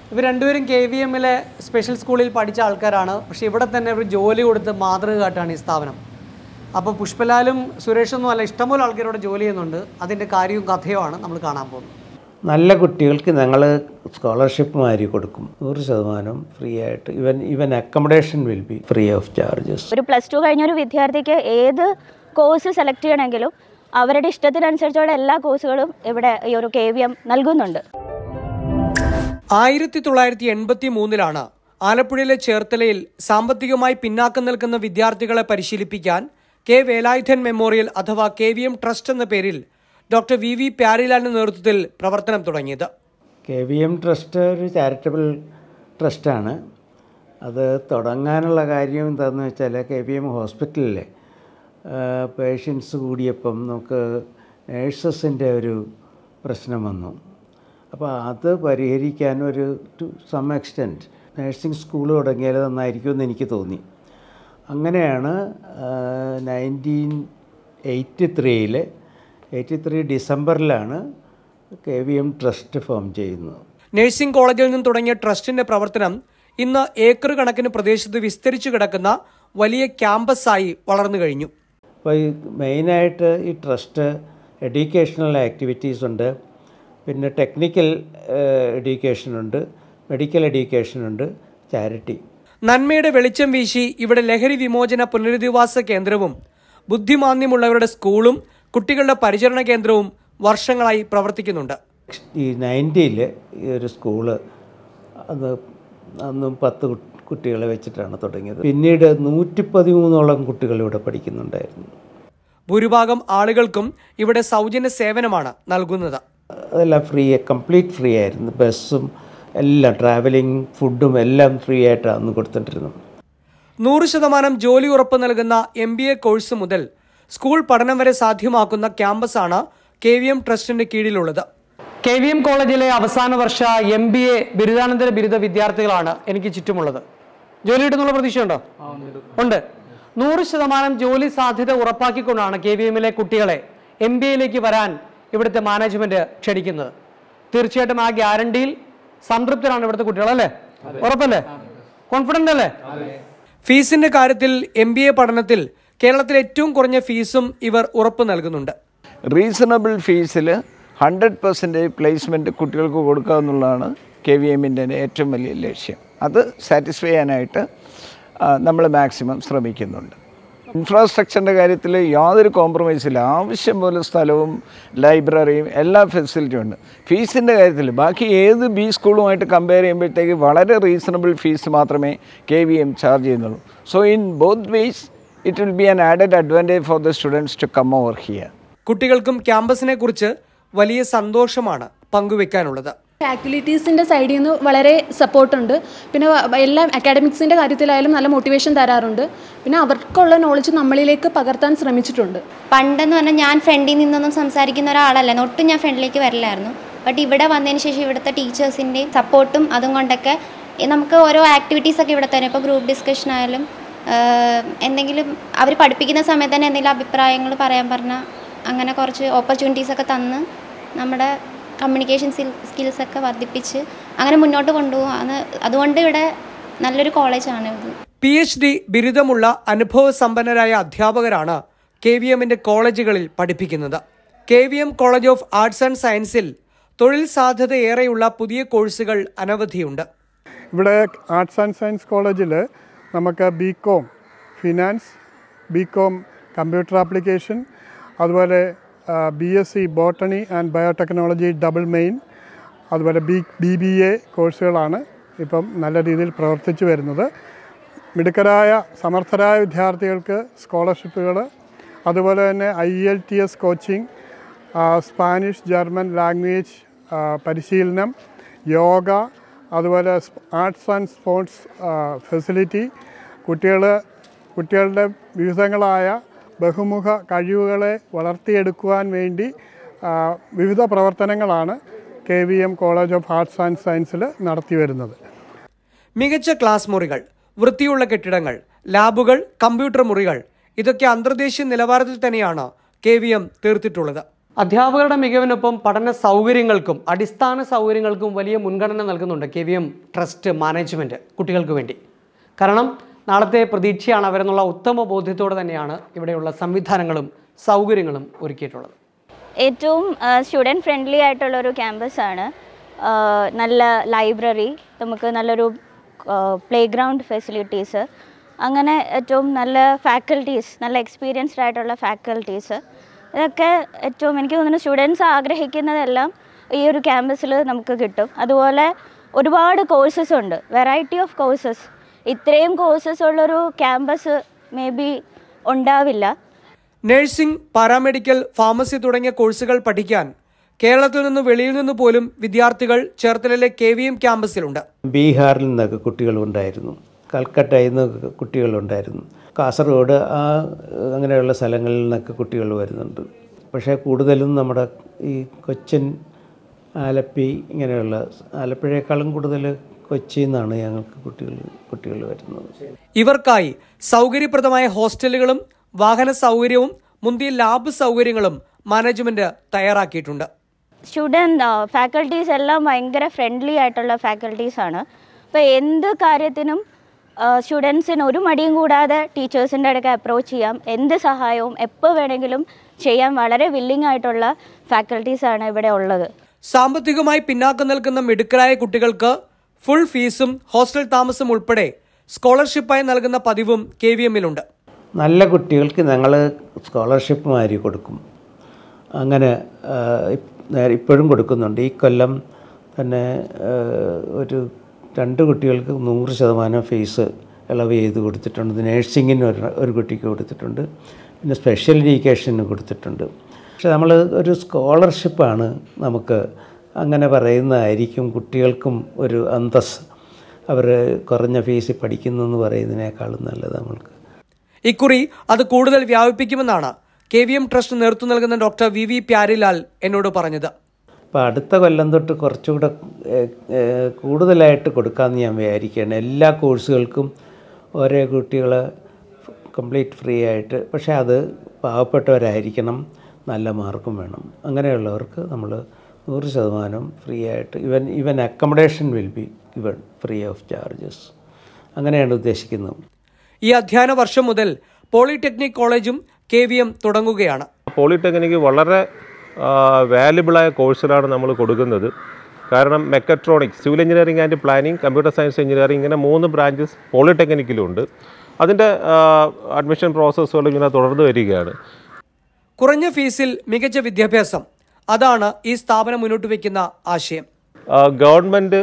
ഇവർ രണ്ടുപേരും KVMലെ സ്പെഷ്യൽ സ്കൂളിൽ പഠിച്ച ആൾക്കാരാണ്. പക്ഷേ ഇവിടെ തന്നെ ഒരു ജോലി കൊടുത്ത് മാതൃക കാട്ടാണ് ഈ സ്ഥാപനം. അപ്പോൾ പുഷ്പലാലും സുരേഷൊന്നും അല്ല, ഇഷ്ടംപോലെ ആൾക്കാരോട് ജോലി ചെയ്യുന്നുണ്ട്. അതിൻ്റെ കാര്യവും കഥയുമാണ് നമ്മൾ കാണാൻ പോകുന്നത്. നല്ല കുട്ടികൾക്ക് ഞങ്ങൾ സ്കോളർഷിപ്പ് മാതിരി കൊടുക്കും, 100% ഫ്രീ ആയിട്ട്. Even accommodation will be free of charges. ഒരു +2 കഴിഞ്ഞ ഒരു വിദ്യാർത്ഥിക്ക് ഏത് കോഴ്സ് സെലക്ട് ചെയ്യണമെങ്കിലും അവരുടെ ഇഷ്ടത്തിനനുസരിച്ചുള്ള എല്ലാ കോഴ്സുകളും ഇവിടെ ഈ ഒരു KVM നൽകുന്നുണ്ട്. 1983 ആലപ്പുഴയിലെ ചേർത്തലയിൽ സാമ്പത്തികമായി പിന്നാക്കം നിൽക്കുന്ന വിദ്യാർത്ഥികളെ പരിശീലിപ്പിക്കാൻ K വേലായുധൻ മെമ്മോറിയൽ അഥവാ KVM ട്രസ്റ്റ് എന്ന പേരിൽ ഡോക്ടർ VV പ്യാരിലാലിന്റെ നേതൃത്വത്തിൽ പ്രവർത്തനം തുടങ്ങിയത്. KVM ട്രസ്റ്റ് ഒരു ചാരിറ്റബിൾ ട്രസ്റ്റാണ്. അത് തുടങ്ങാനുള്ള കാര്യം എന്താണെന്ന് വെച്ചാൽ KVM ഹോസ്പിറ്റലിലെ പേഷ്യൻസ് കൂടിയപ്പം നമുക്ക് നേഴ്സസിൻ്റെ ഒരു പ്രശ്നം വന്നു. അപ്പോൾ അത് പരിഹരിക്കാൻ to some extent nursing school തുടങ്ങിയാൽ നന്നായിരിക്കുമെന്ന് എനിക്ക് തോന്നി. അങ്ങനെയാണ് 1983 ഡിസംബറിലാണ് KVM ട്രസ്റ്റ് ഫോം ചെയ്യുന്നത്. നഴ്സിംഗ് കോളേജിൽ നിന്ന് തുടങ്ങിയ ട്രസ്റ്റിന്റെ പ്രവർത്തനം ഇന്ന് ഏക്കർ കണക്കിന് പ്രദേശത്ത് വിസ്തരിച്ചു കിടക്കുന്ന വലിയ ക്യാമ്പസായി വളർന്നു കഴിഞ്ഞു. അപ്പോൾ ഈ മെയിനായിട്ട് ഈ ട്രസ്റ്റ് എഡ്യൂക്കേഷണൽ ആക്ടിവിറ്റീസ് ഉണ്ട്, പിന്നെ ടെക്നിക്കൽ എഡ്യൂക്കേഷനുണ്ട്, മെഡിക്കൽ എഡ്യൂക്കേഷനുണ്ട്, ചാരിറ്റി. നന്മയുടെ വെളിച്ചം വീശി ഇവിടെ ലഹരി വിമോചന പുനരധിവാസ കേന്ദ്രവും ബുദ്ധിമാന്ദ്യമുള്ളവരുടെ സ്കൂളും കുട്ടികളുടെ പരിചരണ കേന്ദ്രവും വർഷങ്ങളായി പ്രവർത്തിക്കുന്നുണ്ട്. ഈ 90-ൽ ഈ ഒരു സ്കൂള് അന്നും 10 കുട്ടികളെ വെച്ചിട്ടാണ് തുടങ്ങിയത്. പിന്നീട് 113ഓളം കുട്ടികൾ ഇവിടെ പഠിക്കുന്നുണ്ടായിരുന്നു. ഭൂരിഭാഗം ആളുകൾക്കും ഇവിടെ സൗജന്യ സേവനമാണ് നൽകുന്നത്. അതെല്ലാം കംപ്ലീറ്റ് ഫ്രീ ആയിരുന്നു. ബസ്സും എല്ലാം, ട്രാവലിംഗ്, ഫുഡും എല്ലാം ഫ്രീ ആയിട്ടാണ് അന്ന് കൊടുത്തിട്ടിരുന്നത്. 100% ജോലി ഉറപ്പ് നൽകുന്ന MBA കോഴ്സ് മുതൽ സ്കൂൾ പഠനം വരെ സാധ്യമാക്കുന്ന ക്യാമ്പസാണ് KVM ട്രസ്റ്റിന്റെ കീഴിലുള്ളത്. KVM കോളേജിലെ അവസാന വർഷ MBA ബിരുദാനന്തര ബിരുദ വിദ്യാർത്ഥികളാണ് എനിക്ക് ചുറ്റുമുള്ളത്. ജോലി കിട്ടുന്നുള്ള പ്രതീക്ഷയുണ്ടോ? ഉണ്ട്. 100% ജോലി സാധ്യത ഉറപ്പാക്കിക്കൊണ്ടാണ് KVMലെ കുട്ടികളെ MBAയിലേക്ക് വരാൻ ഇവിടുത്തെ മാനേജ്മെന്റ് ക്ഷണിക്കുന്നത്. തീർച്ചയായിട്ടും ആ ഗ്യാരണ്ടിയിൽ സംതൃപ്തരാണ് ഇവിടുത്തെ കുട്ടികൾ, അല്ലേ? ഉറപ്പല്ലേ? കോൺഫിഡന്റ് അല്ലേ? ഫീസിന്റെ കാര്യത്തിൽ MBA പഠനത്തിൽ കേരളത്തിൽ ഏറ്റവും കുറഞ്ഞ ഫീസും ഇവർ ഉറപ്പ് നൽകുന്നുണ്ട്. റീസണബിൾ ഫീസിൽ 100% പ്ലേസ്മെൻറ്റ് കുട്ടികൾക്ക് കൊടുക്കുക എന്നുള്ളതാണ് KVMൻ്റെ ഏറ്റവും വലിയ ലക്ഷ്യം. അത് സാറ്റിസ്ഫൈ ചെയ്യാനായിട്ട് നമ്മൾ മാക്സിമം ശ്രമിക്കുന്നുണ്ട്. ഇൻഫ്രാസ്ട്രക്ചറിൻ്റെ കാര്യത്തിൽ യാതൊരു കോംപ്രമൈസില്ല. ആവശ്യം പോലെ സ്ഥലവും ലൈബ്രറിയും എല്ലാ ഫെസിലിറ്റിയും ഉണ്ട്. ഫീസിൻ്റെ കാര്യത്തിൽ ബാക്കി ഏത് B സ്കൂളുമായിട്ട് കമ്പയർ ചെയ്യുമ്പോഴത്തേക്ക് വളരെ റീസണബിൾ ഫീസ് മാത്രമേ KVM ചാർജ് ചെയ്യുന്നുള്ളൂ. So in both ways it will be an added advantage for the students to come over here. കുട്ടികൾക്കും ക്യാമ്പസിനെ കുറിച്ച് വലിയ സന്തോഷമാണ് പങ്കുവെക്കാനുള്ളത്. ആക്ടിവിറ്റീസിൻ്റെ സൈഡിൽ നിന്ന് വളരെ സപ്പോർട്ടുണ്ട്. പിന്നെ എല്ലാം അക്കാഡമിക്സിൻ്റെ കാര്യത്തിലായാലും നല്ല മോട്ടിവേഷൻ തരാറുണ്ട്. പിന്നെ അവർക്കുള്ള നോളജ് നമ്മളിലേക്ക് പകർത്താൻ ശ്രമിച്ചിട്ടുണ്ട്. പണ്ടെന്ന് പറഞ്ഞാൽ ഞാൻ ഫ്രണ്ടിൽ നിന്നൊന്നും സംസാരിക്കുന്ന ഒരാളല്ല, ഒട്ടും ഞാൻ ഫ്രണ്ടിലേക്ക് വരില്ലായിരുന്നു. ബട്ട് ഇവിടെ വന്നതിന് ശേഷം ഇവിടുത്തെ ടീച്ചേഴ്സിൻ്റെയും സപ്പോർട്ടും അതും കൊണ്ടൊക്കെ നമുക്ക് ഓരോ ആക്ടിവിറ്റീസൊക്കെ ഇവിടെ തന്നെ, ഇപ്പോൾ ഗ്രൂപ്പ് ഡിസ്കഷൻ ആയാലും എന്തെങ്കിലും അവർ പഠിപ്പിക്കുന്ന സമയത്ത് തന്നെ എന്തെങ്കിലും അഭിപ്രായങ്ങൾ പറയാൻ പറഞ്ഞാൽ അങ്ങനെ കുറച്ച് ഓപ്പർച്യൂണിറ്റീസൊക്കെ തന്ന് നമ്മുടെ കമ്മ്യൂണിക്കേഷൻ സ്കിൽസൊക്കെ വർദ്ധിപ്പിച്ച് അങ്ങനെ മുന്നോട്ട് കൊണ്ടുപോകും. അതുകൊണ്ട് ഇവിടെ നല്ലൊരു കോളേജാണ് ഇത്. PhD ബിരുദമുള്ള അനുഭവസമ്പന്നരായ അധ്യാപകരാണ് KVMന്റെ കോളേജുകളിൽ പഠിപ്പിക്കുന്നത്. KVM college of arts and സയൻസിൽ തൊഴിൽ സാധ്യത ഏറെയുള്ള പുതിയ കോഴ്സുകൾ അനവധിയുണ്ട്. ഇവിടെ ആർട്സ് ആൻഡ് സയൻസ് കോളേജിൽ നമുക്ക് BCom finance, BCom computer application, അതുപോലെ BSc botany and biotechnology double main, അതുപോലെ BBA കോഴ്സുകളാണ് ഇപ്പം നല്ല രീതിയിൽ പ്രവർത്തിച്ചു വരുന്നത്. മിടുക്കരായ സമർത്ഥരായ വിദ്യാർത്ഥികൾക്ക് സ്കോളർഷിപ്പുകൾ, അതുപോലെ തന്നെ IELTS coaching, Spanish German language പരിശീലനം, യോഗ, അതുപോലെ ആർട്സ് ആൻഡ് സ്പോർട്സ് ഫെസിലിറ്റി, കുട്ടികളുടെ വിവിധങ്ങളായ ബഹുമുഖ കഴിവുകളെ വളർത്തിയെടുക്കുവാൻ വേണ്ടി വിവിധ പ്രവർത്തനങ്ങളാണ് KVM college of arts and സയൻസിൽ നടത്തി വരുന്നത്. മികച്ച ക്ലാസ് മുറികൾ, വൃത്തിയുള്ള കെട്ടിടങ്ങൾ, ലാബുകൾ, കമ്പ്യൂട്ടർ മുറികൾ, ഇതൊക്കെ അന്തർദേശീയ നിലവാരത്തിൽ തന്നെയാണ് KVM തീർത്തിട്ടുള്ളത്. അധ്യാപകരുടെ മികവിനൊപ്പം പഠന സൗകര്യങ്ങൾക്കും അടിസ്ഥാന സൗകര്യങ്ങൾക്കും വലിയ മുൻഗണന നൽകുന്നുണ്ട് KVM ട്രസ്റ്റ് മാനേജ്മെൻറ്റ് കുട്ടികൾക്ക് വേണ്ടി. കാരണം നാളത്തെ പ്രതീക്ഷയാണ് അവരെന്നുള്ള ഉത്തമ ബോധ്യത്തോടെ തന്നെയാണ് ഇവിടെയുള്ള സംവിധാനങ്ങളും സൗകര്യങ്ങളും ഒരുക്കിയിട്ടുള്ളത്. ഏറ്റവും സ്റ്റുഡൻറ്റ് ഫ്രണ്ട്ലി ആയിട്ടുള്ളൊരു ക്യാമ്പസാണ്. നല്ല ലൈബ്രറി, നമുക്ക് നല്ലൊരു പ്ലേ ഗ്രൗണ്ട് ഫെസിലിറ്റീസ്, അങ്ങനെ ഏറ്റവും നല്ല ഫാക്കൽറ്റീസ്, നല്ല എക്സ്പീരിയൻസ്ഡ് ആയിട്ടുള്ള ഫാക്കൽറ്റീസ്, ഇതൊക്കെ ഏറ്റവും എനിക്ക് തോന്നുന്നു സ്റ്റുഡൻസ് ആഗ്രഹിക്കുന്നതെല്ലാം ഈ ഒരു ക്യാമ്പസിൽ നമുക്ക് കിട്ടും. അതുപോലെ ഒരുപാട് കോഴ്സസ് ഉണ്ട്, വെറൈറ്റി ഓഫ് കോഴ്സസ്. ഇത്രയും കോഴ്സസ് ഉള്ളൊരു ക്യാമ്പസ് മേ ബി ഉണ്ടാവില്ല. നഴ്സിംഗ്, പാരാമെഡിക്കൽ, ഫാർമസി തുടങ്ങിയ കോഴ്സുകൾ പഠിക്കാൻ കേരളത്തിൽ നിന്ന് വെളിയിൽ നിന്ന് പോലും വിദ്യാർത്ഥികൾ ചേർത്തലയിലെ KVM ക്യാമ്പസിലുണ്ട്. ബീഹാറിൽ നിന്നൊക്കെ കുട്ടികളുണ്ടായിരുന്നു, കൽക്കട്ടയിൽ നിന്ന് കുട്ടികളുണ്ടായിരുന്നു, കാസർഗോഡ് അങ്ങനെയുള്ള സ്ഥലങ്ങളിൽ നിന്നൊക്കെ കുട്ടികൾ വരുന്നുണ്ട്. പക്ഷേ കൂടുതലും നമ്മുടെ ഈ കൊച്ചിൻ, ആലപ്പി ഇങ്ങനെയുള്ള, ആലപ്പുഴയേക്കാളും കൂടുതൽ കൊച്ചിയിൽ നിന്നാണ് ഞങ്ങൾക്ക് കുട്ടികൾ വരുന്നത്. ഇവർക്കായി സൗകര്യപ്രദമായ ഹോസ്റ്റലുകളും വാഹന സൗകര്യവും മുന്തിയ ലാബ് സൗകര്യങ്ങളും മാനേജ്മെന്റ് തയ്യാറാക്കിയിട്ടുണ്ട്. സ്റ്റുഡൻറ്റ് ഫാക്കൽറ്റീസ് എല്ലാം ഭയങ്കര ഫ്രണ്ട്ലി ആയിട്ടുള്ള ഫാക്കൽറ്റീസാണ്. അപ്പോൾ എന്ത് കാര്യത്തിനും സ്റ്റുഡൻസിന് ഒരു മടിയും കൂടാതെ ടീച്ചേഴ്സിൻ്റെ അടുക്ക അപ്രോച്ച് ചെയ്യാം. എന്ത് സഹായവും എപ്പോൾ വേണമെങ്കിലും ചെയ്യാൻ വളരെ വില്ലിംഗ് ആയിട്ടുള്ള ഫാക്കൽറ്റീസാണ് ഇവിടെ ഉള്ളത്. സാമ്പത്തികമായി പിന്നാക്കം നിൽക്കുന്ന മിടുക്കരായ കുട്ടികൾക്ക് ഫുൾ ഫീസും ഹോസ്റ്റൽ താമസം ഉൾപ്പെടെ സ്കോളർഷിപ്പായി നൽകുന്ന പതിവും KVMലുണ്ട്. നല്ല കുട്ടികൾക്ക് ഞങ്ങൾ സ്കോളർഷിപ്പ് മാതിരി കൊടുക്കും. അങ്ങനെ ഇപ്പോഴും കൊടുക്കുന്നുണ്ട്. ഈ കൊല്ലം തന്നെ ഒരു 2 കുട്ടികൾക്ക് 100% ഫീസ് ഇളവ് ചെയ്ത് കൊടുത്തിട്ടുണ്ട്. നേഴ്സിങ്ങിന് ഒരു കുട്ടിക്ക് കൊടുത്തിട്ടുണ്ട്, പിന്നെ സ്പെഷ്യൽ എഡ്യൂക്കേഷന് കൊടുത്തിട്ടുണ്ട്. പക്ഷെ നമ്മൾ ഒരു സ്കോളർഷിപ്പാണ് നമുക്ക് അങ്ങനെ പറയുന്നതായിരിക്കും കുട്ടികൾക്കും ഒരു അന്തസ്. അവർ കുറഞ്ഞ ഫീസിൽ പഠിക്കുന്നതെന്ന് പറയുന്നതിനേക്കാളും നല്ലത് നമ്മൾക്ക്. ഇക്കുറി അത് കൂടുതൽ വ്യാപിപ്പിക്കുമെന്നാണ് KVM ട്രസ്റ്റ് നേതൃത്വം നൽകുന്ന ഡോക്ടർ VV പ്യാരിലാൽ എന്നോട് പറഞ്ഞത്. അപ്പോൾ അടുത്ത കൊല്ലം തൊട്ട് കുറച്ചുകൂടെ കൂടുതലായിട്ട് കൊടുക്കാമെന്ന് ഞാൻ വിചാരിക്കുകയാണ്. എല്ലാ കോഴ്സുകൾക്കും ഓരോ കുട്ടികളെ കംപ്ലീറ്റ് ഫ്രീ ആയിട്ട്. പക്ഷേ അത് പാവപ്പെട്ടവരായിരിക്കണം, നല്ല മാർക്കും വേണം. അങ്ങനെയുള്ളവർക്ക് നമ്മൾ 100% ഫ്രീ ആയിട്ട്, even accommodation will be given free of charges. അങ്ങനെയാണ് ഉദ്ദേശിക്കുന്നത്. ഈ അധ്യയന വർഷം മുതൽ പോളിടെക്നിക് കോളേജും KVM തുടങ്ങുകയാണ്. പോളിടെക്നിക്ക് വളരെ വാല്യുബിളായ കോഴ്സിലാണ് നമ്മൾ കൊടുക്കുന്നത്. കാരണം mechatronics, civil engineering and planning, computer science engineering, ഇങ്ങനെ 3 ബ്രാഞ്ചസ് പോളിടെക്നിക്കിലുണ്ട്. അതിൻ്റെ അഡ്മിഷൻ പ്രോസസ്സുകൾ ഇങ്ങനെ തുടർന്ന് വരികയാണ്. കുറഞ്ഞ ഫീസിൽ മികച്ച വിദ്യാഭ്യാസം, അതാണ് ഈ സ്ഥാപനം മുന്നോട്ട് വയ്ക്കുന്ന ആശയം. ഗവൺമെൻറ്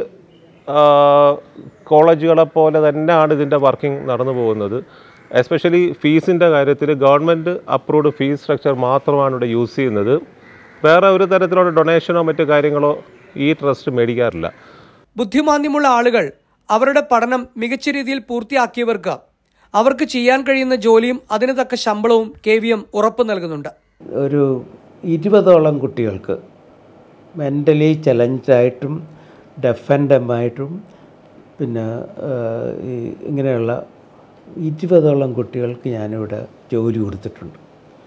കോളേജുകളെ പോലെ തന്നെയാണ് ഇതിൻ്റെ വർക്കിംഗ് നടന്നു പോകുന്നത്. എസ്പെഷ്യലി ഫീസിൻ്റെ കാര്യത്തിൽ ഗവൺമെൻറ് അപ്രൂവ്ഡ് ഫീസ് സ്ട്രക്ചർ മാത്രമാണ് ഇവിടെ യൂസ് ചെയ്യുന്നത്. വേറെ ഒരു തരത്തിലുള്ള ഡൊണേഷനോ മറ്റു കാര്യങ്ങളോ ഈ ട്രസ്റ്റ് മേടിക്കാറില്ല. ബുദ്ധിമാന്ദ്യമുള്ള ആളുകൾ അവരുടെ പഠനം മികച്ച രീതിയിൽ പൂർത്തിയാക്കിയവർക്ക് അവർക്ക് ചെയ്യാൻ കഴിയുന്ന ജോലിയും അതിന് തക്ക ശമ്പളവും KVM ഉറപ്പ് നൽകുന്നുണ്ട്. ഒരു 20ഓളം കുട്ടികൾക്ക് മെൻ്റലി ചലഞ്ചായിട്ടും ഡെഫ് ആൻഡ് ഡെമ്മായിട്ടും പിന്നെ ഇങ്ങനെയുള്ള 20ഓളം കുട്ടികൾക്ക് ഞാനിവിടെ ജോലി കൊടുത്തിട്ടുണ്ട്.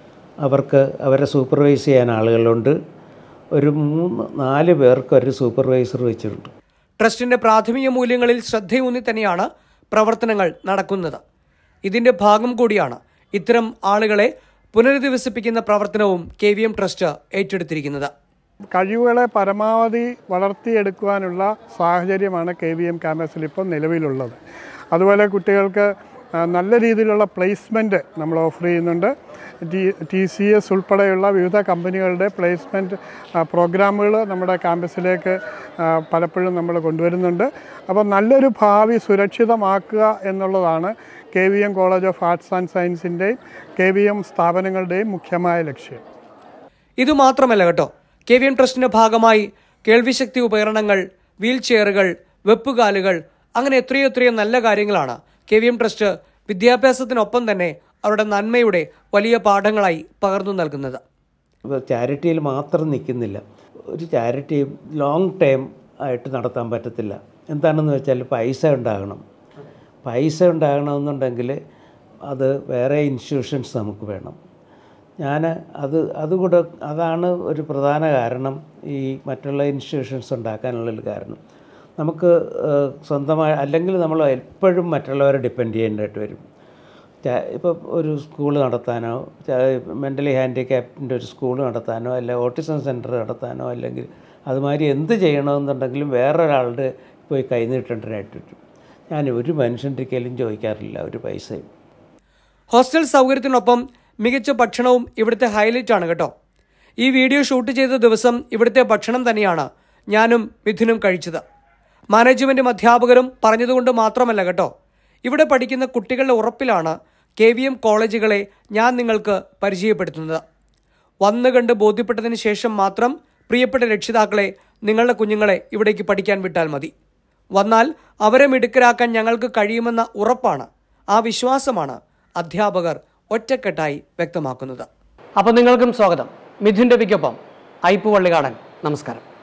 അവരെ സൂപ്പർവൈസ് ചെയ്യാൻ ആളുകളുണ്ട്. ഒരു 3-4 പേർക്ക് ഒരു സൂപ്പർവൈസർ വെച്ചിട്ടുണ്ട്. ട്രസ്റ്റിന്റെ പ്രാഥമിക മൂല്യങ്ങളിൽ ശ്രദ്ധയൂന്നി തന്നെയാണ് പ്രവർത്തനങ്ങൾ നടക്കുന്നത്. ഇതിന്റെ ഭാഗം കൂടിയാണ് ഇത്തരം ആളുകളെ പുനരധിവസിപ്പിക്കുന്ന പ്രവർത്തനവും KVM ട്രസ്റ്റ് ഏറ്റെടുത്തിരിക്കുന്നത്. കഴിവുകളെ പരമാവധി വളർത്തിയെടുക്കുവാനുള്ള സാഹചര്യമാണ് KVM ക്യാമ്പസിൽ ഇപ്പോൾ നിലവിലുള്ളത്. അതുപോലെ കുട്ടികൾക്ക് നല്ല രീതിയിലുള്ള പ്ലേസ്മെൻറ്റ് നമ്മൾ ഓഫർ ചെയ്യുന്നുണ്ട്. TCS ഉൾപ്പെടെയുള്ള വിവിധ കമ്പനികളുടെ പ്ലേസ്മെൻറ്റ് പ്രോഗ്രാമുകൾ നമ്മുടെ ക്യാമ്പസിലേക്ക് പലപ്പോഴും നമ്മൾ കൊണ്ടുവരുന്നുണ്ട്. അപ്പോൾ നല്ലൊരു ഭാവി സുരക്ഷിതമാക്കുക എന്നുള്ളതാണ് KVM college of arts and സയൻസിൻ്റെയും KVM സ്ഥാപനങ്ങളുടെയും മുഖ്യമായ ലക്ഷ്യം. ഇതുമാത്രമല്ല കേട്ടോ, KVM ട്രസ്റ്റിന്റെ ഭാഗമായി കേൾവിശക്തി ഉപകരണങ്ങൾ, വീൽ ചെയറുകൾ, വെപ്പുകാലുകൾ, അങ്ങനെ എത്രയോ നല്ല കാര്യങ്ങളാണ് KVM ട്രസ്റ്റ് വിദ്യാഭ്യാസത്തിനൊപ്പം തന്നെ അവരുടെ നന്മയുടെ വലിയ പാഠങ്ങളായി പകർന്നു നൽകുന്നത്. ചാരിറ്റിയിൽ മാത്രം നിൽക്കുന്നില്ല. ഒരു ചാരിറ്റി ലോങ് ടൈം ആയിട്ട് നടത്താൻ പറ്റത്തില്ല. എന്താണെന്ന് വെച്ചാൽ പൈസ ഉണ്ടാകണമെന്നുണ്ടെങ്കിൽ അത് വേറെ ഇൻസ്റ്റിറ്റ്യൂഷൻസ് നമുക്ക് വേണം. അതാണ് ഒരു പ്രധാന കാരണം ഈ മറ്റുള്ള ഇൻസ്റ്റിറ്റ്യൂഷൻസ് ഉണ്ടാക്കാനുള്ളൊരു കാരണം. നമുക്ക് സ്വന്തമായി അല്ലെങ്കിൽ നമ്മൾ എപ്പോഴും മറ്റുള്ളവരെ ഡിപ്പെൻഡ് ചെയ്യേണ്ടതായിട്ട് വരും. ഇപ്പോൾ ഒരു സ്കൂൾ നടത്താനോ, മെൻ്റലി ഹാൻഡിക്യാപ്റ്റിൻ്റെ ഒരു സ്കൂൾ നടത്താനോ, അല്ലെങ്കിൽ ഓട്ടിസം സെൻറ്റർ നടത്താനോ, അല്ലെങ്കിൽ അതുമാതിരി എന്ത് ചെയ്യണമെന്നുണ്ടെങ്കിലും വേറൊരാളുടെ പോയി കൈനീട്ടേണ്ടതായിട്ട് വരും. ഞാൻ ഒരു മനുഷ്യൻ്റെ കയ്യിലും ചോദിക്കാറില്ല ഒരു പൈസയും. ഹോസ്റ്റൽ സൗകര്യത്തിനൊപ്പം മികച്ച ഭക്ഷണവും ഇവിടുത്തെ ഹൈലൈറ്റ് ആണ് കേട്ടോ. ഈ വീഡിയോ ഷൂട്ട് ചെയ്ത ദിവസം ഇവിടുത്തെ ഭക്ഷണം തന്നെയാണ് ഞാനും മിഥുനും കഴിച്ചത്. മാനേജ്മെൻറ്റും അധ്യാപകരും പറഞ്ഞതുകൊണ്ട് മാത്രമല്ല കേട്ടോ. ഇവിടെ പഠിക്കുന്ന കുട്ടികളുടെ ഉറപ്പിലാണ് KVM കോളേജുകളെ ഞാൻ നിങ്ങൾക്ക് പരിചയപ്പെടുത്തുന്നത്. വന്നു കണ്ട് ബോധ്യപ്പെട്ടതിന് ശേഷം മാത്രം പ്രിയപ്പെട്ട രക്ഷിതാക്കളെ നിങ്ങളുടെ കുഞ്ഞുങ്ങളെ ഇവിടേക്ക് പഠിക്കാൻ വിട്ടാൽ മതി. വന്നാൽ അവരെ മിടുക്കരാക്കാൻ ഞങ്ങൾക്ക് കഴിയുമെന്ന ഉറപ്പാണ്, ആ വിശ്വാസമാണ് അധ്യാപകർ ഒറ്റക്കെട്ടായി വ്യക്തമാക്കുന്നത്. അപ്പോൾ നിങ്ങൾക്കും സ്വാഗതം. മിഥുൻ രവിക്കൊപ്പം ഐപ്പ് വള്ളികാടൻ. നമസ്കാരം.